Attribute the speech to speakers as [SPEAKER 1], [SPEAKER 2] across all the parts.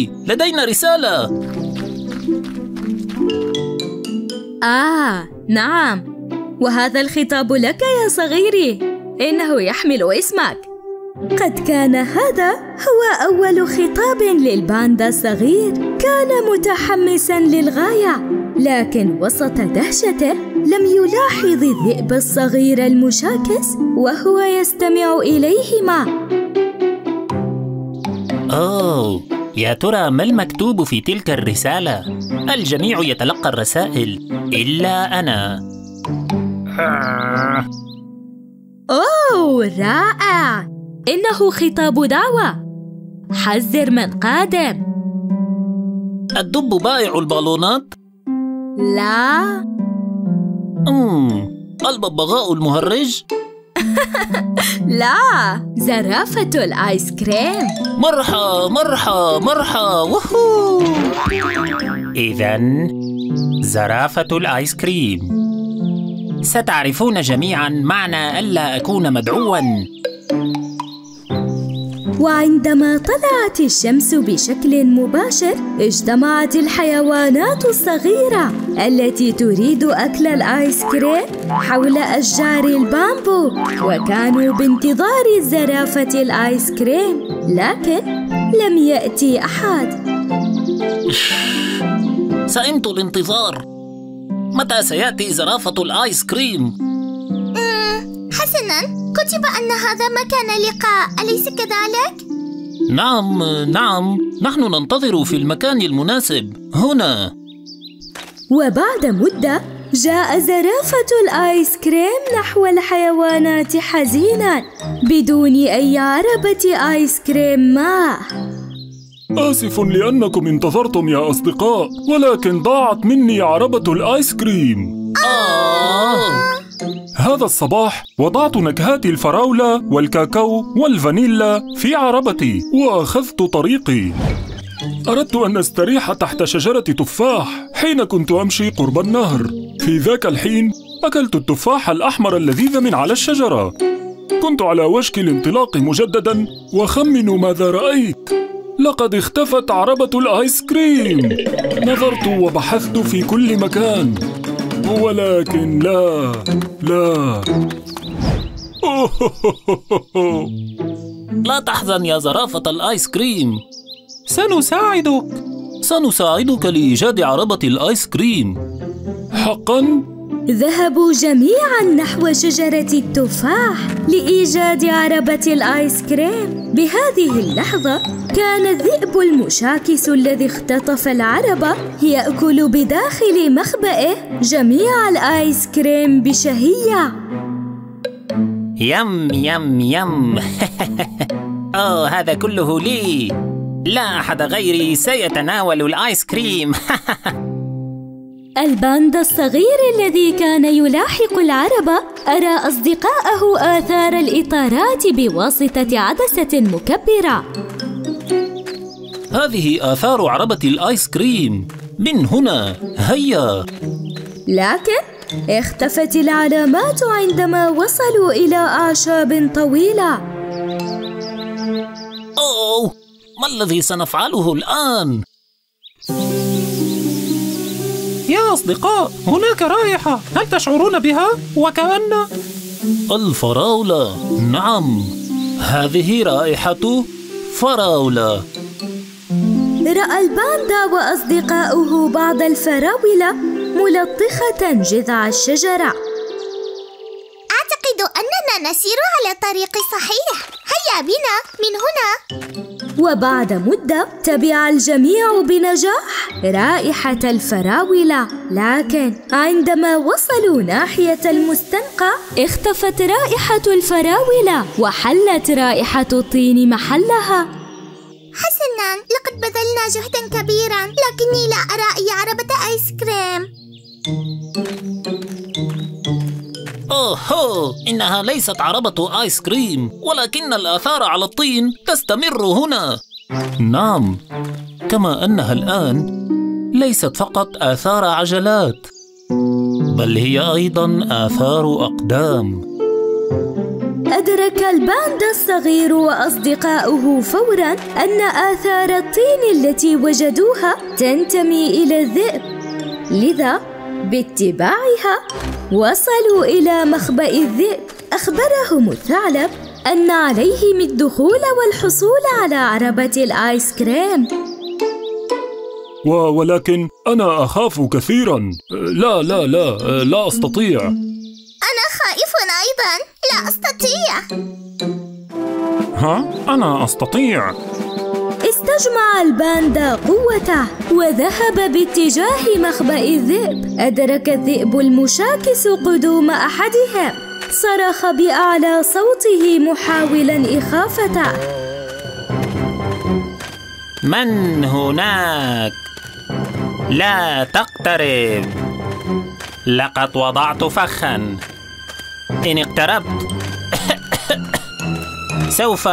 [SPEAKER 1] صغيري، لدينا رسالة.
[SPEAKER 2] نعم، وهذا الخطاب لك يا صغيري، إنه يحمل اسمك. قد كان هذا هو أول خطاب للباندا الصغير. كان متحمساً للغاية، لكن وسط دهشته لم يلاحظ الذئب الصغير المشاكس وهو يستمع إليهما.
[SPEAKER 1] يا ترى ما المكتوب في تلك الرسالة؟ الجميع يتلقى الرسائل إلا أنا.
[SPEAKER 2] رائع! إنه خطاب دعوة. حذر من قادم.
[SPEAKER 1] الدب بائع البالونات؟
[SPEAKER 2] لا.
[SPEAKER 1] الببغاء المهرج؟
[SPEAKER 2] لا، زرافة الآيس كريم.
[SPEAKER 1] مرحى مرحى مرحى، وهو! إذن زرافة الآيس كريم. ستعرفون جميعاً معنى ألا أكون مدعواً.
[SPEAKER 2] وعندما طلعت الشمس بشكل مباشر، اجتمعت الحيوانات الصغيرة التي تريد أكل الآيس كريم حول أشجار البامبو، وكانوا بانتظار الزرافة الآيس كريم، لكن لم يأتي أحد.
[SPEAKER 1] سئمت الانتظار. متى سيأتي زرافة الآيس كريم؟
[SPEAKER 3] حسناً، كتب أن هذا مكان لقاء، أليس كذلك؟
[SPEAKER 1] نعم، نحن ننتظر في المكان المناسب هنا.
[SPEAKER 2] وبعد مدة جاء زرافة الآيس كريم نحو الحيوانات حزيناً بدون أي عربة آيس كريم معه.
[SPEAKER 4] آسف لأنكم انتظرتم يا أصدقاء، ولكن ضاعت مني عربة الآيس كريم. هذا الصباح وضعت نكهات الفراولة والكاكاو والفانيلا في عربتي وأخذت طريقي. أردت أن أستريح تحت شجرة تفاح حين كنت أمشي قرب النهر. في ذاك الحين أكلت التفاح الأحمر اللذيذ من على الشجرة. كنت على وشك الانطلاق مجددا، وخمنوا ماذا رأيت. لقد اختفت عربة الآيس كريم. نظرت وبحثت في كل مكان، ولكن لا.
[SPEAKER 1] لا تحزن يا زرافة الآيس كريم، سنساعدك لإيجاد عربة الآيس كريم.
[SPEAKER 4] حقاً؟
[SPEAKER 2] ذهبوا جميعاً نحو شجرة التفاح لإيجاد عربة الآيس كريم. بهذه اللحظة كان الذئب المشاكس الذي اختطف العربة يأكل بداخل مخبئه جميع الآيس كريم بشهية.
[SPEAKER 1] يم يم يم. هذا كله لي، لا أحد غيري سيتناول الآيس كريم.
[SPEAKER 2] الباندا الصغير الذي كان يلاحق العربة أرى أصدقائه آثار الإطارات بواسطة عدسة مكبرة.
[SPEAKER 1] هذه آثار عربة الآيس كريم من هنا، هيا.
[SPEAKER 2] لكن اختفت العلامات عندما وصلوا إلى أعشاب طويلة.
[SPEAKER 1] ما الذي سنفعله الآن؟
[SPEAKER 5] يا أصدقاء، هناك رائحة، هل تشعرون بها؟ وكأن
[SPEAKER 1] الفراولة. نعم، هذه رائحة فراولة.
[SPEAKER 2] رأى الباندا وأصدقاؤه بعض الفراولة ملطخة جذع الشجرة.
[SPEAKER 3] أعتقد أننا نسير على الطريق الصحيح، هيا بنا من هنا.
[SPEAKER 2] وبعد مدة تبع الجميع بنجاح رائحة الفراولة، لكن عندما وصلوا ناحية المستنقع اختفت رائحة الفراولة وحلت رائحة الطين محلها.
[SPEAKER 3] حسناً، لقد بذلنا جهداً كبيراً، لكني لا أرى أي عربة آيس كريم.
[SPEAKER 1] إنها ليست عربة آيس كريم، ولكن الآثار على الطين تستمر هنا. نعم، كما أنها الآن ليست فقط آثار عجلات، بل هي أيضاً آثار أقدام.
[SPEAKER 2] أدرك الباندا الصغير وأصدقاؤه فوراً أن آثار الطين التي وجدوها تنتمي إلى الذئب، لذا باتباعها وصلوا إلى مخبأ الذئب. أخبرهم الثعلب أن عليهم الدخول والحصول على عربة الآيس كريم.
[SPEAKER 4] ولكن أنا أخاف كثيراً. لا أستطيع.
[SPEAKER 3] أنا خائف أيضاً، لا أستطيع.
[SPEAKER 4] أنا أستطيع.
[SPEAKER 2] استجمع الباندا قوته وذهب باتجاه مخبأ الذئب. أدرك الذئب المشاكس قدوم أحدهم، صرخ بأعلى صوته محاولاً إخافته:
[SPEAKER 1] من هناك؟ لا تقترب، لقد وضعت فخاً، إن اقتربت سوف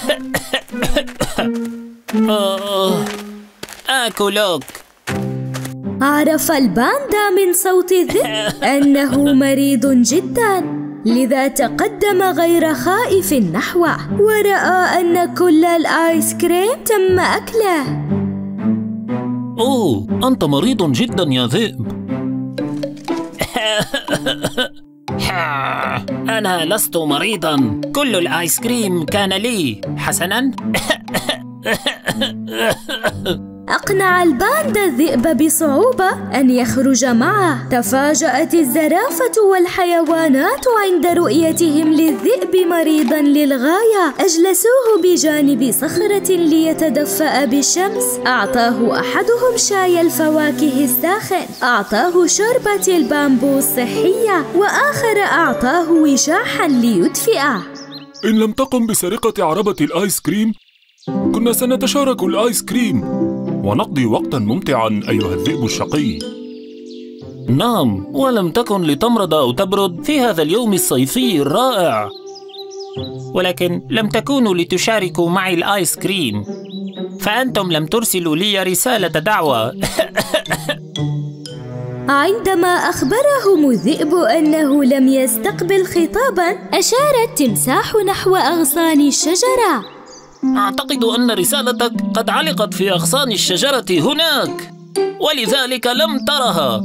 [SPEAKER 1] آكلك.
[SPEAKER 2] عرف الباندا من صوت الذئب أنه مريض جداً، لذا تقدم غير خائف نحوه، ورأى أن كل الآيس كريم تم أكله.
[SPEAKER 1] أنت مريض جداً يا ذئب. أنا لست مريضاً، كل الآيس كريم كان لي. حسناً.
[SPEAKER 2] أقنع الباندا الذئب بصعوبة أن يخرج معه. تفاجأت الزرافة والحيوانات عند رؤيتهم للذئب مريضاً للغاية. أجلسوه بجانب صخرة ليتدفأ بالشمس. أعطاه أحدهم شاي الفواكه الساخن، أعطاه شوربة البامبو الصحية، وآخر أعطاه وشاحاً ليدفئه.
[SPEAKER 4] إن لم تقم بسرقة عربة الآيس كريم كنا سنتشارك الآيس كريم ونقضي وقتاً ممتعاً أيها الذئب الشقي.
[SPEAKER 1] نعم، ولم تكن لتمرض أو تبرد في هذا اليوم الصيفي الرائع. ولكن لم تكونوا لتشاركوا معي الآيس كريم، فأنتم لم ترسلوا لي رسالة دعوة.
[SPEAKER 2] عندما أخبرهم الذئب أنه لم يستقبل خطاباً، أشار التمساح نحو أغصان الشجرة.
[SPEAKER 1] أعتقد أن رسالتك قد علقت في أغصان الشجرة هناك، ولذلك لم ترها.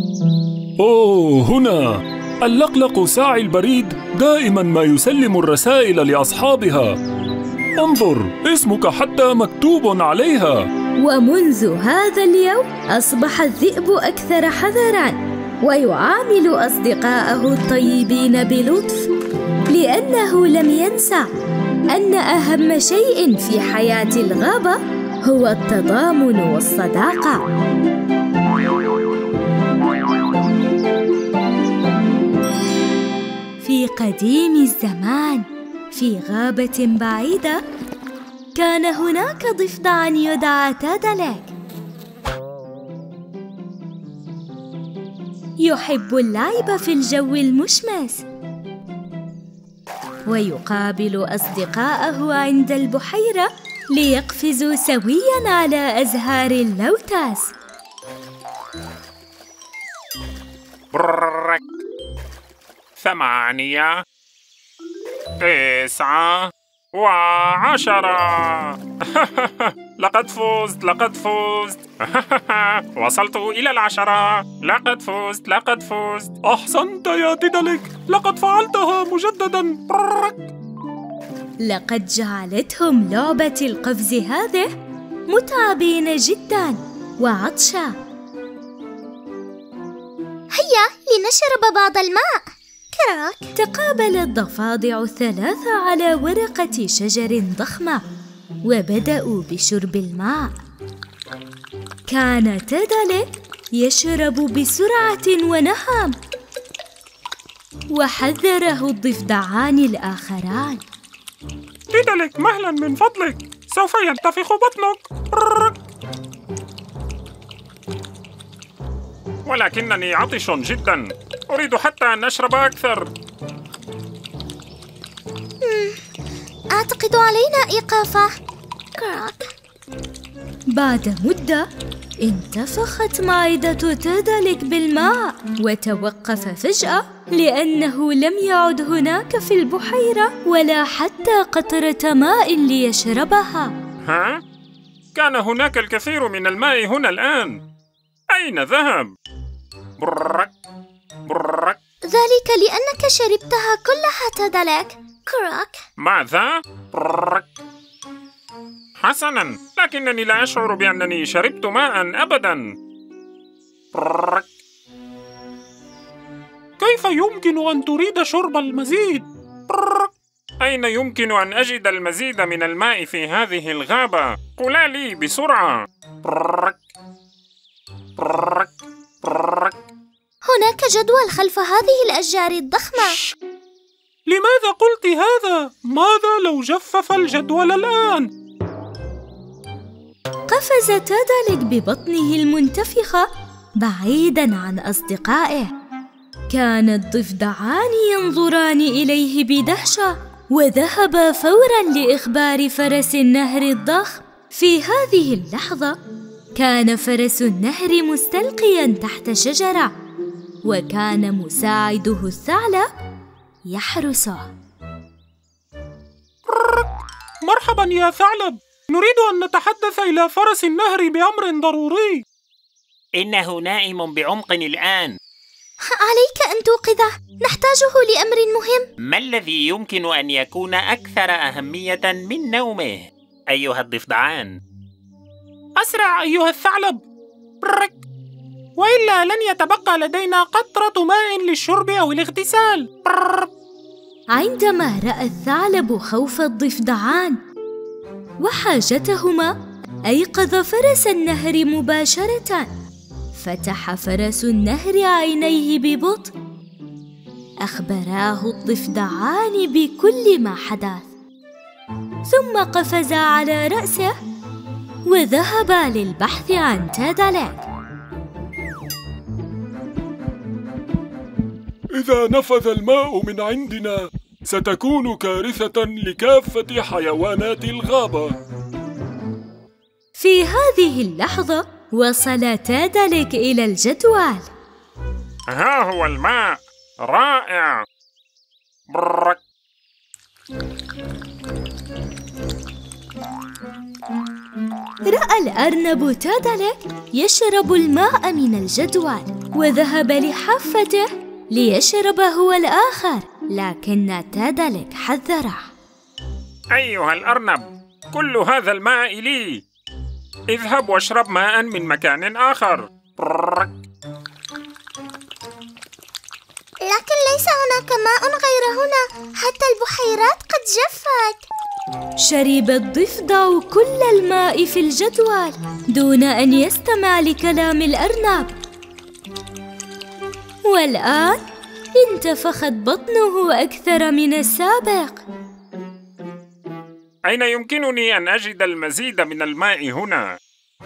[SPEAKER 4] هنا. اللقلق ساعي البريد دائما ما يسلم الرسائل لأصحابها. انظر، اسمك حتى مكتوب عليها.
[SPEAKER 2] ومنذ هذا اليوم أصبح الذئب أكثر حذراً، ويعامل أصدقاءه الطيبين بلطف، لأنه لم ينسى أن أهم شيء في حياة الغابة هو التضامن والصداقة. في قديم الزمان، في غابة بعيدة، كان هناك ضفدعاً يدعى تادلك. يحب اللعب في الجو المشمس، ويقابل أصدقاءه عند البحيرة ليقفزوا سوياً على أزهار اللوتس.
[SPEAKER 6] 8 9 و10. لقد فزت. وصلت إلى 10. لقد فزت.
[SPEAKER 4] أحسنت يا تيدالك، لقد فعلتها مجدداً.
[SPEAKER 2] لقد جعلتهم لعبة القفز هذه متعبين جداً وعطشا.
[SPEAKER 3] هيا لنشرب بعض الماء. كراك.
[SPEAKER 2] تقابل الضفادع الثلاثة على ورقة شجر ضخمة وبدأوا بشرب الماء. كان تيدالك يشرب بسرعة ونهم، وحذره الضفدعان الآخران.
[SPEAKER 6] تيدالك، مهلا من فضلك، سوف ينتفخ بطنك. ولكنني عطش جدا، أريد حتى أن أشرب أكثر.
[SPEAKER 3] أعتقد علينا إيقافه. كراك.
[SPEAKER 2] بعد مدة انتفخت معدة تيدالك بالماء، وتوقف فجأة لأنه لم يعد هناك في البحيرة ولا حتى قطرة ماء ليشربها.
[SPEAKER 6] ها؟ كان هناك الكثير من الماء هنا الآن. أين ذهب؟ برك برك.
[SPEAKER 3] ذلك لأنك شربتها كلها تدلك. كراك.
[SPEAKER 6] ماذا؟ برك. حسناً، لكنني لا أشعر بأنني شربت ماء أبداً. برك.
[SPEAKER 5] كيف يمكن أن تريد شرب المزيد؟
[SPEAKER 6] برك. أين يمكن أن أجد المزيد من الماء في هذه الغابة؟ قل لي بسرعة. برك. برك. برك.
[SPEAKER 3] هناك جدول خلف هذه الأشجار الضخمة.
[SPEAKER 5] لماذا قلت هذا؟ ماذا لو جفف الجدول الآن؟
[SPEAKER 2] قفز تادالك ببطنه المنتفخة بعيداً عن أصدقائه. كان الضفدعان ينظران إليه بدهشة، وذهبا فوراً لإخبار فرس النهر الضخم. في هذه اللحظة كان فرس النهر مستلقياً تحت شجرة، وكان مساعده الثعلب يحرسه.
[SPEAKER 5] مرحباً يا ثعلب، نريد أن نتحدث إلى فرس النهر بأمر ضروري.
[SPEAKER 1] إنه نائم بعمق الآن.
[SPEAKER 3] عليك أن توقظه، نحتاجه لأمر مهم.
[SPEAKER 1] ما الذي يمكن أن يكون أكثر أهمية من نومه أيها الضفدعان؟
[SPEAKER 5] أسرع أيها الثعلب، برك، وإلا لن يتبقى لدينا قطرة ماء للشرب أو الاغتسال.
[SPEAKER 2] عندما رأى الثعلب خوف الضفدعان وحاجتهما، أيقظ فرس النهر مباشرة. فتح فرس النهر عينيه ببطء. أخبراه الضفدعان بكل ما حدث، ثم قفزا على رأسه وذهبا للبحث عن تادالك.
[SPEAKER 4] إذا نفذ الماء من عندنا ستكون كارثة لكافة حيوانات الغابة.
[SPEAKER 2] في هذه اللحظة وصل تادالك إلى الجدول.
[SPEAKER 6] ها هو الماء، رائع. برك.
[SPEAKER 2] رأى الأرنب تادالك يشرب الماء من الجدول، وذهب لحافته ليشرب هو الآخر، لكن تادالك حذره.
[SPEAKER 6] أيها الأرنب، كل هذا الماء لي. اذهب واشرب ماء من مكان آخر. برك.
[SPEAKER 3] لكن ليس هناك ماء غير هنا، حتى البحيرات قد جفت.
[SPEAKER 2] شرب الضفدع كل الماء في الجدول دون أن يستمع لكلام الأرنب، والآن انتفخت بطنه أكثر من السابق.
[SPEAKER 6] أين يمكنني أن أجد المزيد من الماء هنا؟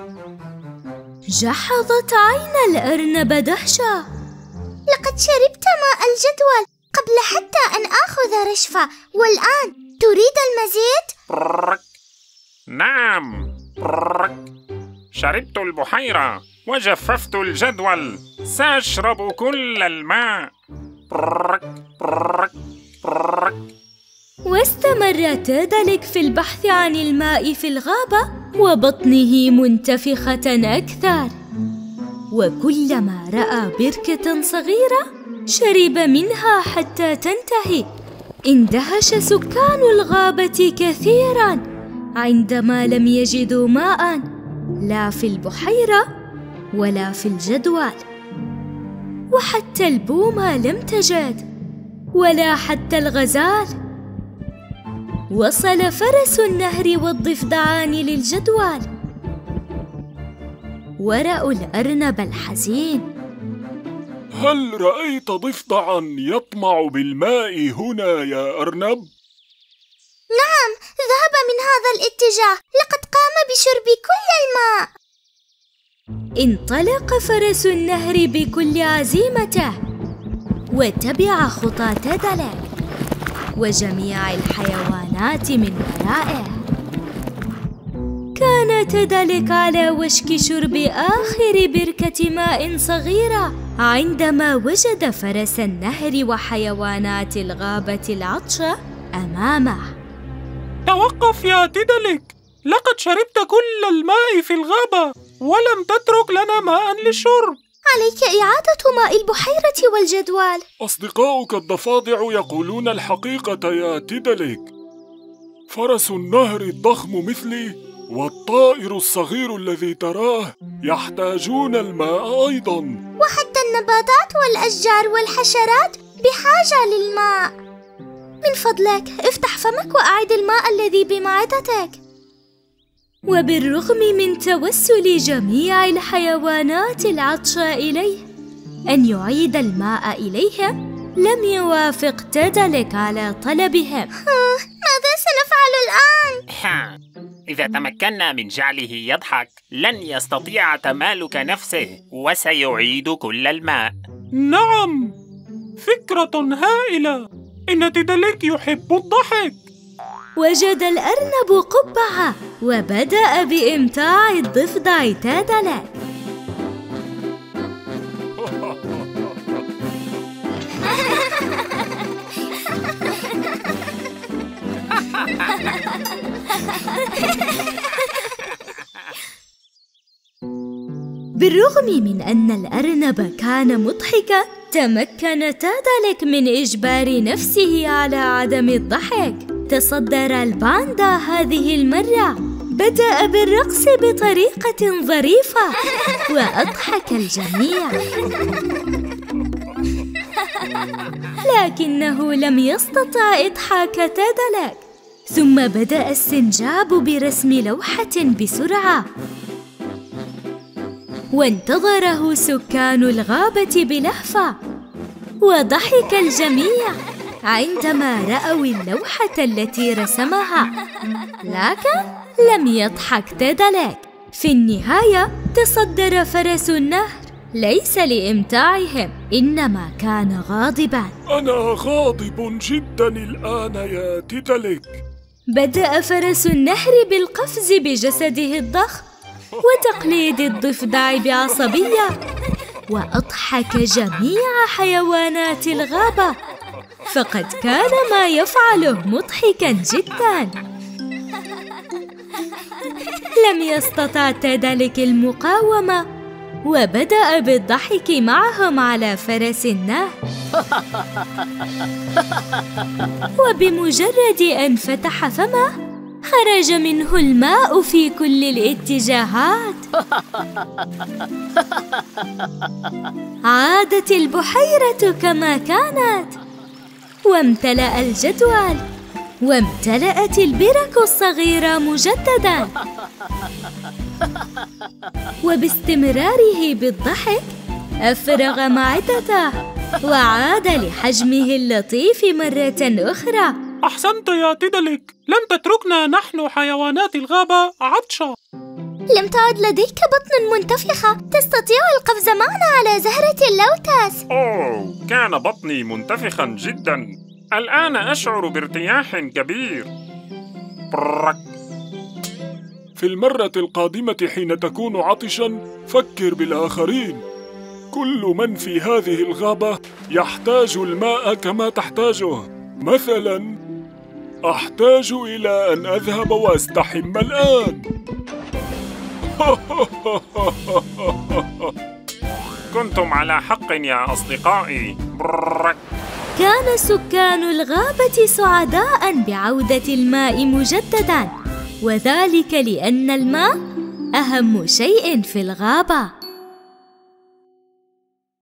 [SPEAKER 2] جحظت عين الأرنب دهشة.
[SPEAKER 3] لقد شربت ماء الجدول قبل حتى أن آخذ رشفة، والآن تريد المزيد؟
[SPEAKER 6] برك. نعم. برك. شربت البحيرة وجففت الجدول، سأشرب كل الماء. برك. برك. برك.
[SPEAKER 2] واستمر تادالك في البحث عن الماء في الغابة، وبطنه منتفخة أكثر. وكلما رأى بركة صغيرة شرب منها حتى تنتهي. اندهش سكان الغابة كثيراً عندما لم يجدوا ماء، لا في البحيرة ولا في الجدول، وحتى البومة لم تجد، ولا حتى الغزال. وصل فرس النهر والضفدعان للجدول، ورأوا الأرنب الحزين.
[SPEAKER 4] هل رأيت ضفدعاً يطمع بالماء هنا يا أرنب؟
[SPEAKER 3] نعم، ذهب من هذا الاتجاه، لقد قام بشرب كل الماء.
[SPEAKER 2] انطلق فرس النهر بكل عزيمته وتبع خطى تادالك وجميع الحيوانات من ورائه. كان تادالك على وشك شرب آخر بركة ماء صغيرة عندما وجد فرس النهر وحيوانات الغابة العطشة أمامه.
[SPEAKER 5] توقف يا تيداليك، لقد شربت كل الماء في الغابة ولم تترك لنا ماء للشرب.
[SPEAKER 3] عليك إعادة ماء البحيرة والجدول.
[SPEAKER 4] أصدقاؤك الضفادع يقولون الحقيقة يا تيداليك. فرس النهر الضخم مثلي والطائر الصغير الذي تراه يحتاجون الماء أيضاً،
[SPEAKER 3] وحتى النباتات والأشجار والحشرات بحاجة للماء. من فضلك افتح فمك وأعد الماء الذي بمعدتك.
[SPEAKER 2] وبالرغم من توسل جميع الحيوانات العطشى إليه أن يعيد الماء إليهم، لم يوافق تيداليك على طلبهم.
[SPEAKER 3] ماذا سنفعل الآن؟
[SPEAKER 7] إذا تمكنا من جعله يضحك لن يستطيع تمالك نفسه وسيعيد كل الماء.
[SPEAKER 5] نعم، فكرة هائلة. إن تيداليك يحب الضحك.
[SPEAKER 2] وجد الأرنب قبعة وبدأ بإمتاع الضفدع تيداليك. بالرغم من أن الأرنب كان مضحكاً، تمكن تيداليك من إجبار نفسه على عدم الضحك. تصدر الباندا هذه المرة، بدأ بالرقص بطريقة ظريفة وأضحك الجميع، لكنه لم يستطع إضحاك تيداليك. ثم بدأ السنجاب برسم لوحة بسرعة، وانتظره سكان الغابة بلهفة، وضحك الجميع عندما رأوا اللوحة التي رسمها، لكن لم يضحك تيداليك. في النهاية تصدر فرس النهر، ليس لإمتاعهم، إنما كان غاضباً.
[SPEAKER 4] أنا غاضب جداً الآن يا تيداليك.
[SPEAKER 2] بدأ فرس النهر بالقفز بجسده الضخم وتقليد الضفدع بعصبية، وأضحك جميع حيوانات الغابة، فقد كان ما يفعله مضحكاً جداً. لم يستطع تيداليك المقاومة، وبدأ بالضحك معهم على فرس النهر. وبمجرد أن فتح فمه خرج منه الماء في كل الاتجاهات. عادت البحيرة كما كانت، وامتلأ الجدول، وامتلأت البرك الصغيرة مجدداً. وباستمراره بالضحك أفرغ معدته وعاد لحجمه اللطيف مرة أخرى.
[SPEAKER 5] أحسنت يا تيداليك، لم تتركنا نحن حيوانات الغابة عطشة.
[SPEAKER 3] لم تعد لديك بطن منتفخة تستطيع القفز معنا على زهرة اللوتس.
[SPEAKER 6] أوه، كان بطني منتفخاً جداً. الآن أشعر بارتياح كبير. برك.
[SPEAKER 4] في المرة القادمة حين تكون عطشاً فكر بالآخرين. كل من في هذه الغابة يحتاج الماء كما تحتاجه. مثلاً أحتاج إلى أن أذهب وأستحم الآن.
[SPEAKER 6] كنتم على حق يا أصدقائي. برك.
[SPEAKER 2] كان سكان الغابة سعداء بعودة الماء مجدداً، وذلك لأن الماء أهم شيء في الغابة.